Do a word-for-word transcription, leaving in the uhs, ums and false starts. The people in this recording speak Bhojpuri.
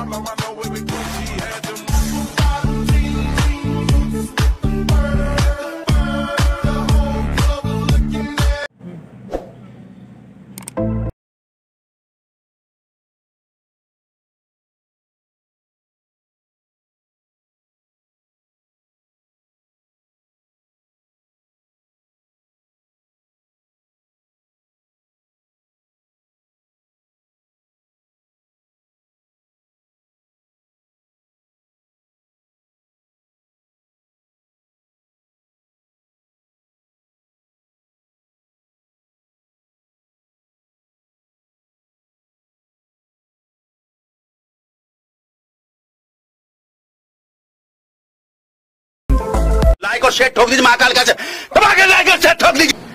लाइक और शेयर ठोक दीजिए महाकाल का से, लाइक और शेयर ठोक दीजिए।